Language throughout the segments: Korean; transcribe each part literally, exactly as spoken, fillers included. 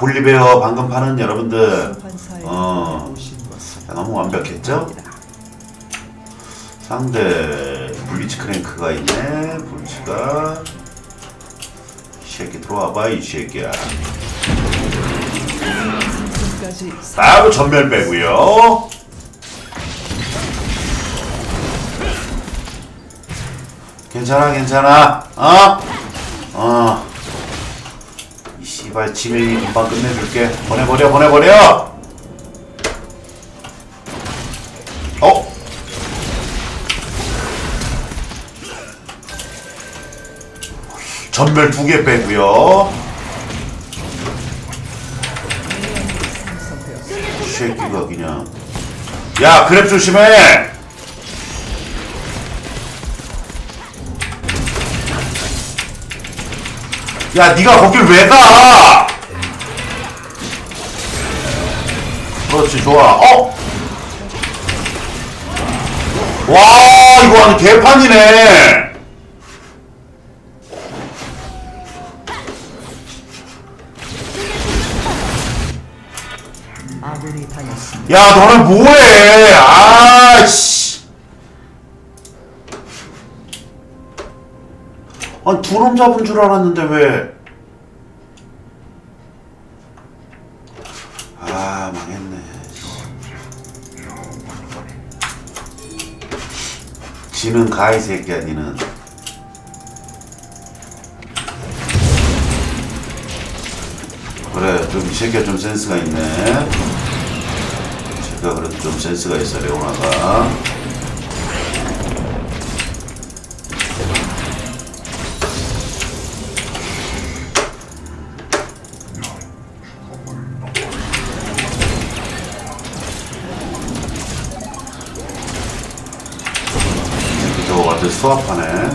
볼리베어 방금 파는 여러분들 어 너무 완벽했죠? 상대 블리치 크랭크가 있네. 블리치가 이 새끼 들어와봐 이 새끼야. 바로 전멸 빼고요. 괜찮아 괜찮아 어? 어 이 씨발 지면이 금방 끝내줄게. 보내버려 보내버려. 어? 전멸 두 개 빼고요. 이 새끼가 그냥 야 그랩 조심해. 야 니가 거길 왜 가? 그렇지 좋아. 어? 와 이거 완전 개판이네. 야 너네 뭐해? 아씨. 아니 두 놈 잡은 줄 알았는데 왜? 아 망했네. 지는 가 이 새끼야 니는. 그래 좀 이 새끼가 좀 센스가 있네. 제가 그래도 좀 센스가 있어 레오나가. 저거 완전 수압하네.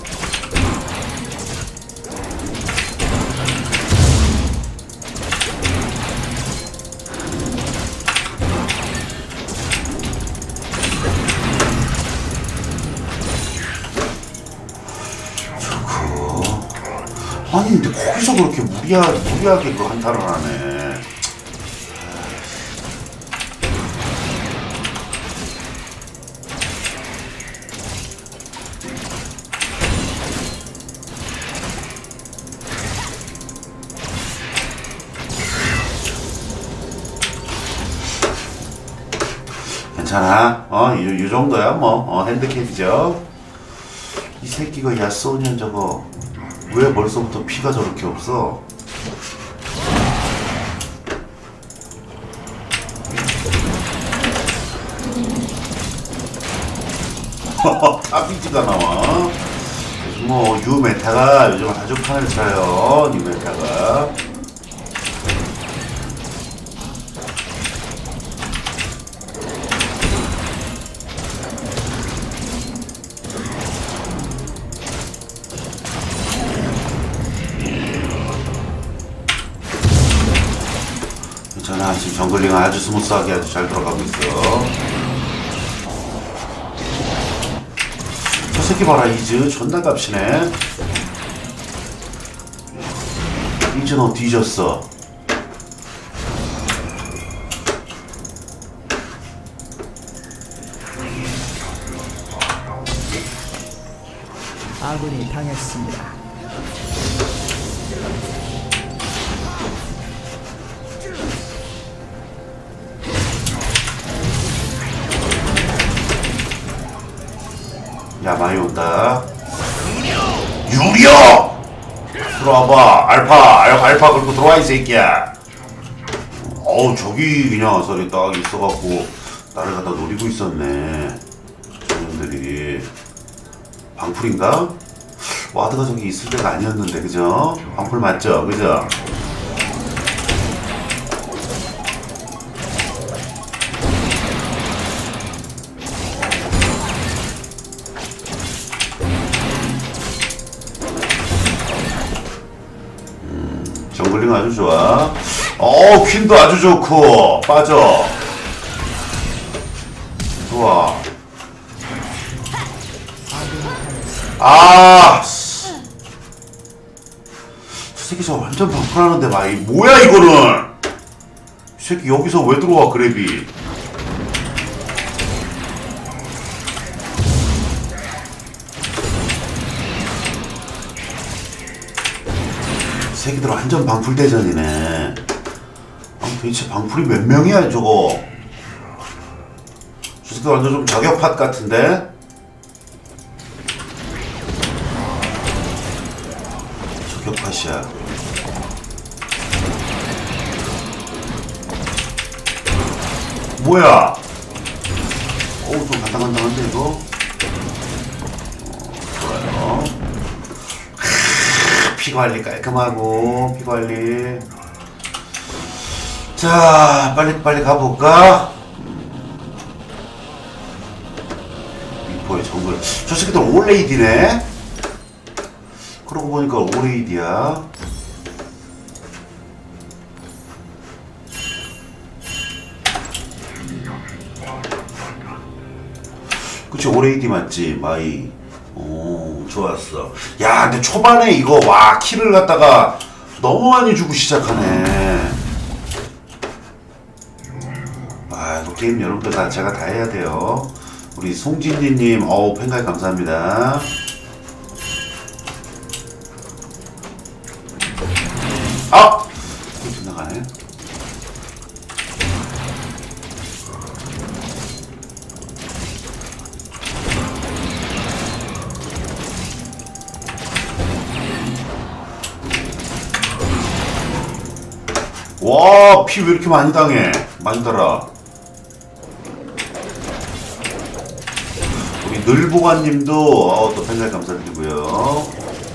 좋고. 아니 근데 거기서 그렇게 무리하, 무리하게 그 한타를 하네. 괜찮아. 어, 이, 이 정도야 뭐. 어, 핸드캡이죠. 이 새끼가 야쏘년 저거 왜 벌써부터 피가 저렇게 없어? 타비지가 나와. 요즘 뭐 유메타가 요즘 아주 판을 쳐요. 유메타가. 괜찮아. 지금 정글링은 아주 스무스하게 아주 잘 들어가고 있어. 저 새끼 봐라. 이즈 존나 값이네. 이즈 너 뒤졌어. 아군이 당했습니다. 야 많이 온다. 유리어! 들어와봐. 알파 알, 알파 걸고 들어와 이 새끼야. 어우 저기 그냥 저기 딱 있어갖고 나를 갖다 노리고 있었네. 저놈들이 방풀인가? 와드가 저기 있을 때가 아니었는데 그죠? 방풀 맞죠? 그죠? 정글링 아주 좋아. 어 퀸도 아주 좋고 빠져. 좋아. 아, 저 새끼 저 완전 방풀하는데 마이 뭐야 이거는. 이 새끼 여기서 왜 들어와 그래비. 이 새끼들 완전 방풀대전이네. 아, 도대체 방풀이 몇 명이야 저거. 저 새끼들 완전 좀 저격팟 같은데. 저격팟이야. 뭐야? 어우 좀 간당간당한데 이거? 어, 좋아요. 피관리 깔끔하고 피관리. 자 빨리 빨리 가볼까? 미포의 정글. 저 새끼들 올레이디네? 그러고 보니까 올레이디야. 그치 오레이디 맞지 마이. 오 좋았어. 야 근데 초반에 이거 와 킬을 갖다가 너무 많이 주고 시작하네. 아 이거 게임 여러분들 다 제가 다 해야 돼요. 우리 송진리님 어우 팬가입 감사합니다. 아! 이렇게 나가네. 와, 피 왜 이렇게 많이 당해? 많이 달아. 우리 늘보관님도 어, 또 팬가입 감사드리고요.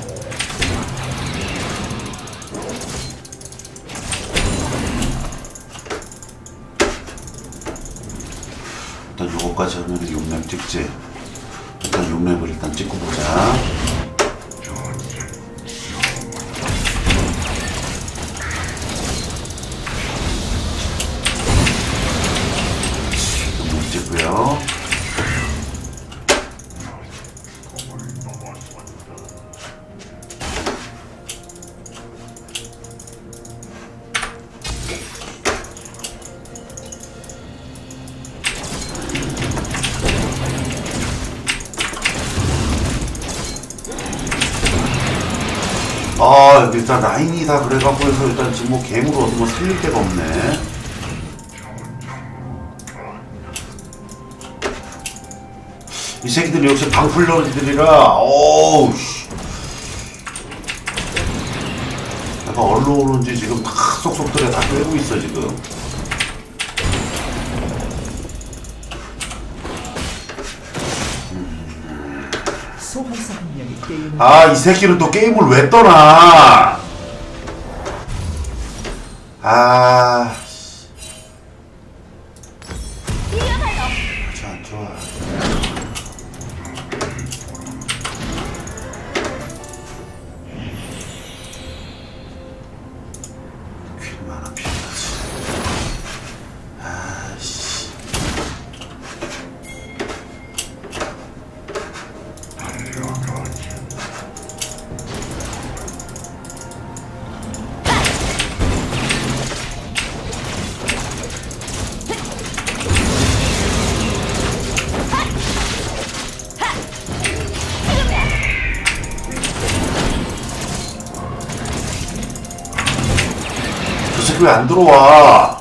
일단 요거까지 하면 육 렙 찍지. 일단 육 렙을 일단 찍고 보자. 육 렙 찍고요. 아 일단 라인이 다 그래갖고 해서 일단 지금 뭐 개무로 어디 뭐 살릴 데가 없네. 이 새끼들이 역시 방풀러들이라 어우 씨 약간 얼로 오는지 지금 다 쏙쏙들에 다 빼고 있어 지금. 아, 이 새끼는 또 게임을 왜 떠나? 아, 좋아, 좋아. 퀸 많아 피해야지. 아씨. 왜 안 들어와?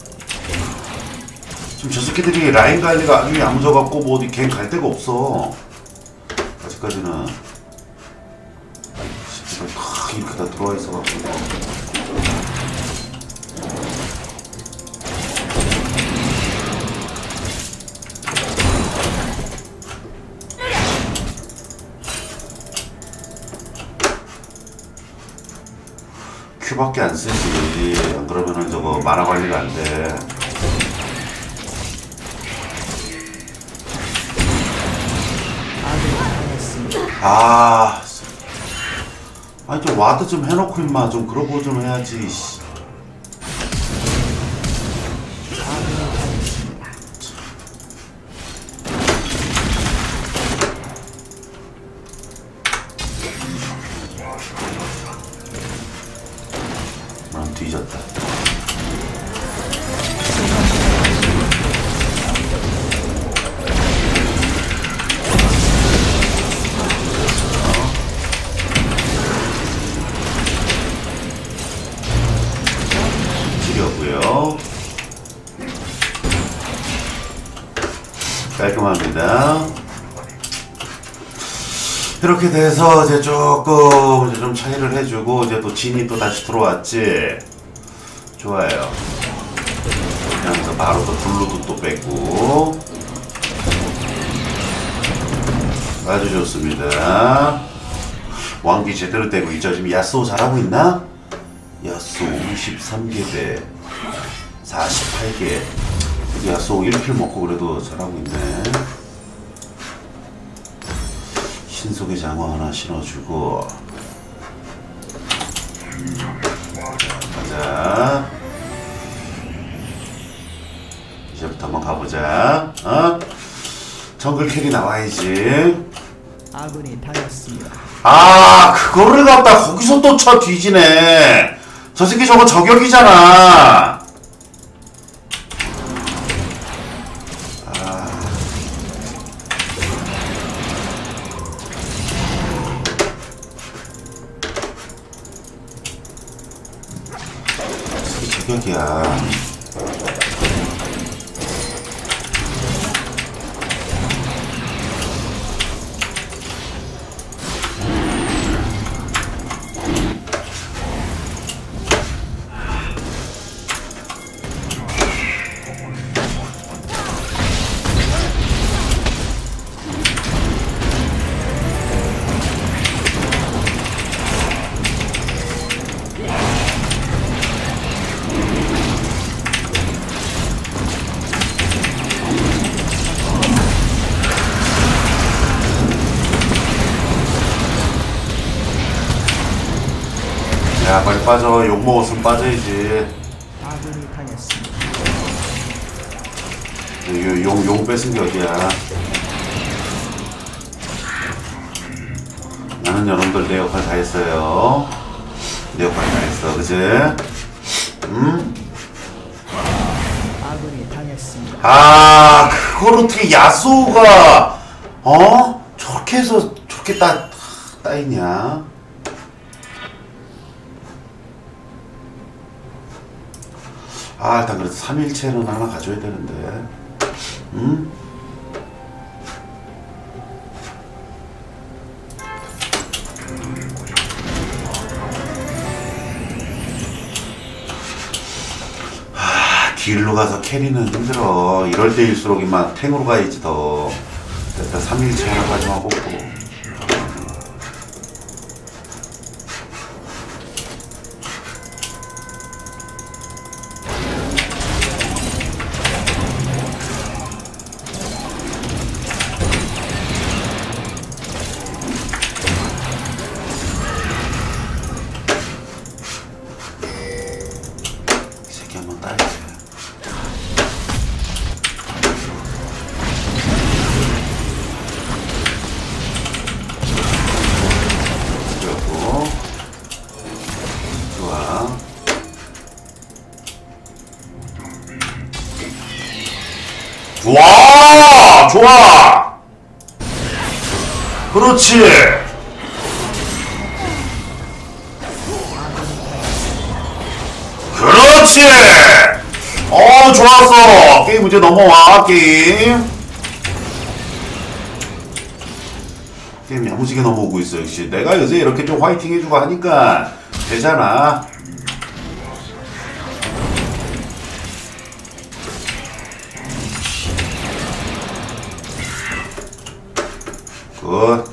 지금 저 새끼들이 라인 관리가 아주 야무져갖고 뭐 어디 갱 갈 데가 없어. 아직까지는. 새끼들 다 이렇게 다 들어와 있어갖고. 큐밖에 안 쓰지. 안 그러면은 저거 만화 관리가 안 돼. 아, 아니 좀 와드 좀 해놓고 임마 좀 그러고 좀 해야지. 깔끔합니다. 이렇게 돼서 이제 조금 이제 좀 차이를 해주고 이제 또 진이 또 다시 들어왔지. 좋아요. 그러면서 바로 또 블루도 또 뺐고 아주 좋습니다. 왕기 제대로 떼고 있죠. 지금 야스오 잘하고 있나? 야스오 이십삼 개 대 사십팔 개. 야스오 일 킬 먹고 그래도 잘하고 있네. 신속의 장화 하나 신어주고 가자. 이제부터 한번 가보자. 어? 정글 캐리 나와야지. 아군이 당했습니다. 아, 그거를 갖다 거기서 또 쳐 뒤지네. 저 새끼 저거 저격이잖아. 아. 저 새끼 저격이야. 야, 빨리 빠져. 욕 먹었으면 빠져야지. 아군이 당했습니다. 용, 용 뺏은 게 어디야. 나는 여러분들 내 역할 다 했어요. 내 역할 다 했어. 그치? 응? 아군이 당했습니다. 아, 그걸 어떻게 야스오가, 어? 저렇게 해서, 저렇게 따, 따이냐? 아, 일단 그래도 삼 일체는 하나 가져야 되는데. 응? 아, 딜로 가서 캐리는 힘들어. 이럴 때일수록 이만 탱으로 가야지 더. 일단 삼 일체 하나까지만 뽑고. 한번 따야지. 그리고 좋아. 좋아, 좋아. 그렇지. 그렇지! 어, 좋았어! 게임 이제 넘어와, 게임. 게임 야무지게 넘어오고 있어, 역시. 내가 요새 이렇게 좀 화이팅 해주고 하니까 되잖아. 굿.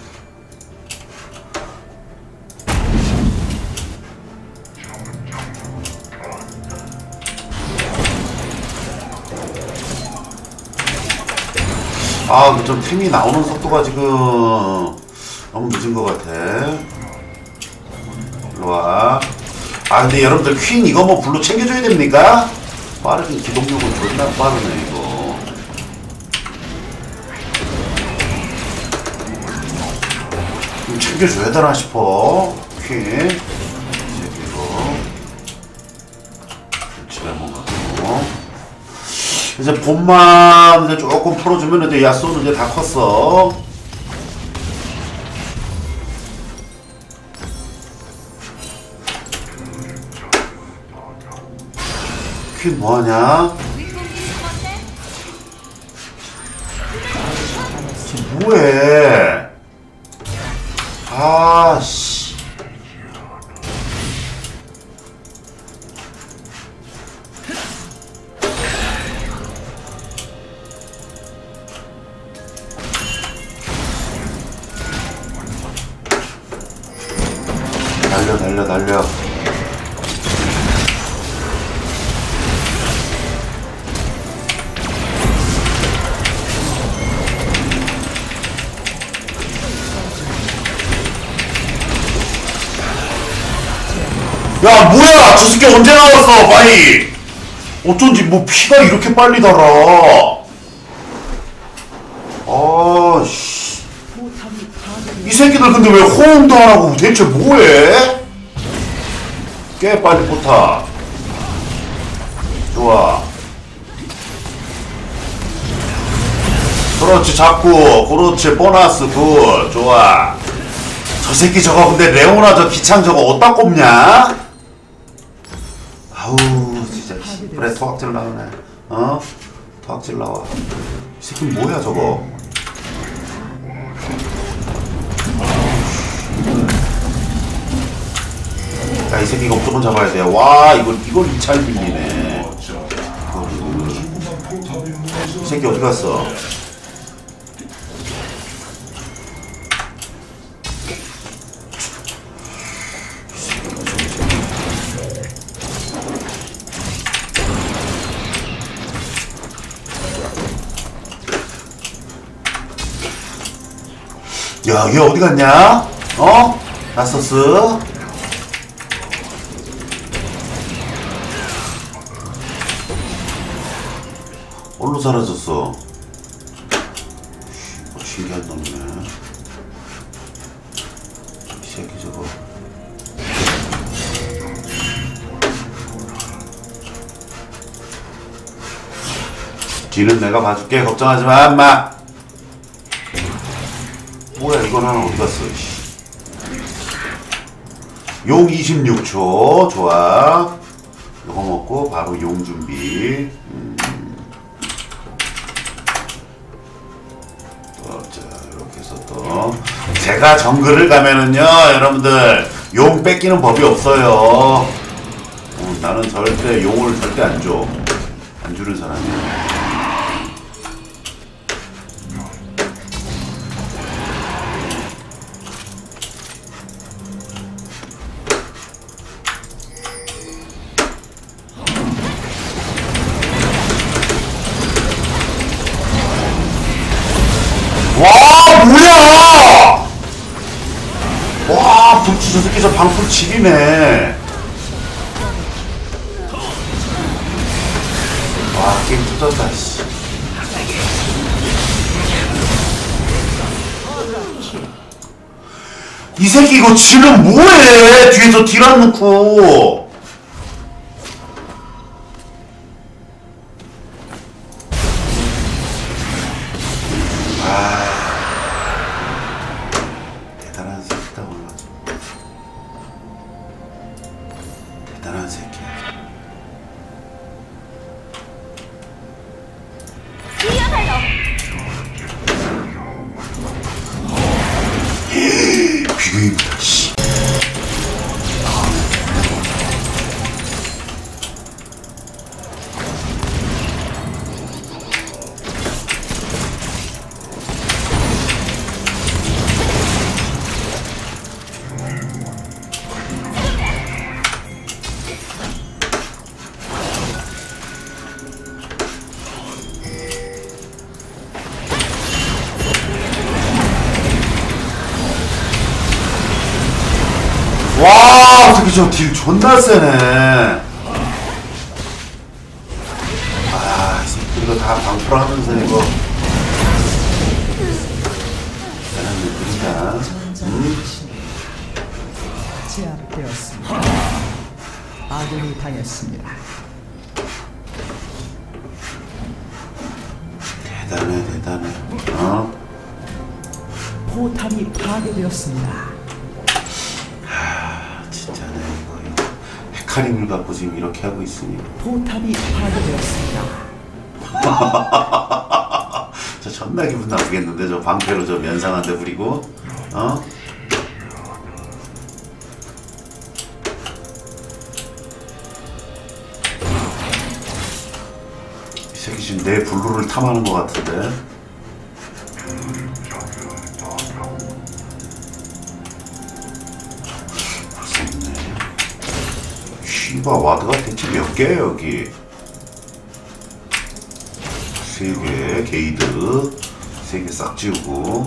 아, 그 좀 템이 나오는 속도가 지금 너무 늦은 것 같아. 일로와. 아, 근데 여러분들 퀸 이거 뭐 블루 챙겨줘야 됩니까? 빠르긴 기동력은 존나 빠르네, 이거. 좀 챙겨줘야 되나 싶어. 퀸. 이거. 집에 한번 가고. 이제 봄만 이제 조금 풀어주면 이제 야스오는 이제 다 컸어. 퀸 뭐하냐? 뭐해? 아씨. 날려 날려 날려. 야 뭐야 저 새끼 언제 나왔어 바이. 어쩐지 뭐 피가 이렇게 빨리 달아. 아씨 이 새끼들 근데 왜 호응도 안 하고 대체 뭐해? 꽤 빨리 포탑. 좋아. 그렇지 잡고 그렇지 보너스 굿 좋아. 저 새끼 저거 근데 레오나 저 기창 저거 어디다 꼽냐? 아우 진짜 그래 토악질 나오네. 어? 토악질 나와. 이 새끼 뭐야 저거. 야 이 새끼 이거 무조건 잡아야 돼. 와 이걸 이걸 이 차를 빌리네. 이 새끼 어디 갔어? 야, 얘 어디 갔냐? 어? 나서스? 어디로 사라졌어? 씨, 신기한 놈이네. 이 새끼 저거. 뒤는 내가 봐줄게. 걱정하지 마, 인마. 뭐야 이건 하나 어디 갔어? 용 이십육 초 좋아. 이거 먹고 바로 용 준비. 음. 또, 자 이렇게 해서 또 제가 정글을 가면은요 여러분들 용 뺏기는 법이 없어요. 어, 나는 절대 용을 절대 안 줘. 안 주는 사람이야. 와 뭐야! 와 불치 저 새끼 저 방풀 지리네. 와 게임 터졌다 씨. 이 새끼 이거 지금 뭐해? 뒤에서 딜 안 넣고. 대단한 새끼다 몰라. 대단한 새끼야. 비교입니다 씨. 와 어떻게 저 딜 존나 세네. 아 이 새끼 이거 다 방풀하면서 이거 대단한 느낌이다. 음? 제압되었습니다. 아군이 당했습니다. 대단해 대단해. 어? 포탑이 파괴되었습니다. 진짜 내 이거 이거 헤카림을 갖고 지금 이렇게 하고 있으니 포탑이 파괴되었습니다. 저 존나 기분 나쁘겠는데 저 방패로 저 면상한데 부리고 어? 이 새끼 지금 내 블루를 탐하는 것 같은데. 벌써 있네. 씨바 와드가 대체 몇 개야 여기? 세 개 게이드 세 개 싹 지우고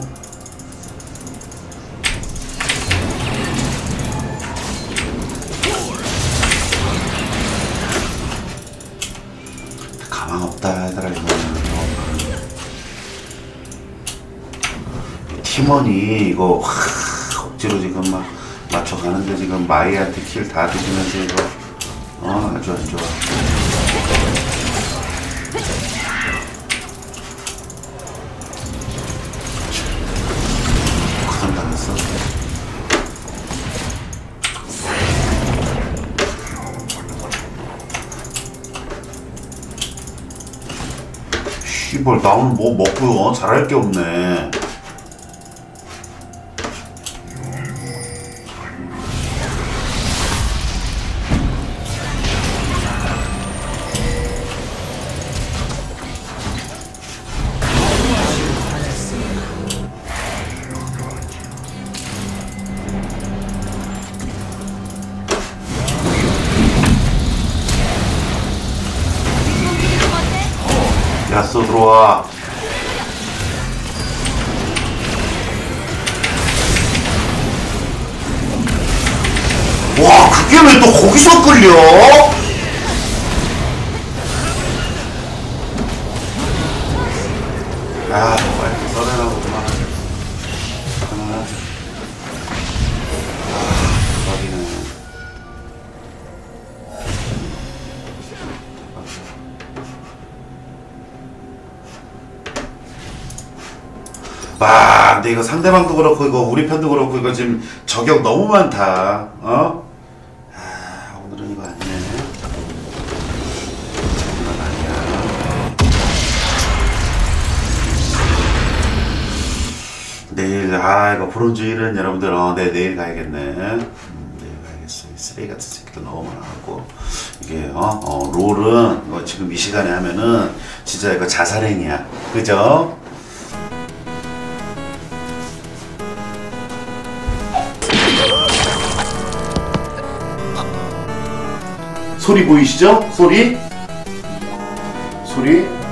가망 없다 얘들아 이거는. 팀원이 이거 하, 억지로 지금 막 맞춰가는데 지금 마이한테 킬 다 드시면서 이거 어 아주 안 좋아. 당했어. 씨발 나 오늘 뭐 먹고요 잘할 게 없네. 야쏘 들어와. 와 그게 왜 또 거기서 끌려? 아 뭐 이렇게 써내라고 그만 그만하자. 아 대박이네. 와, 근데 이거 상대방도 그렇고 이거 우리 편도 그렇고 이거 지금 저격 너무 많다. 어? 아, 오늘은 이거 아니네. 장난 아니야. 내일 아 이거 브론즈 일은 여러분들 어, 네 내일 가야겠네. 음, 내일 가야겠어. 이 쓰레기 같은 새끼도 너무 많아갖고 이게 어, 어 롤은 이거 지금 이 시간에 하면은 진짜 이거 자살행위야. 그죠? 소리 보이시죠? 소리? 소리?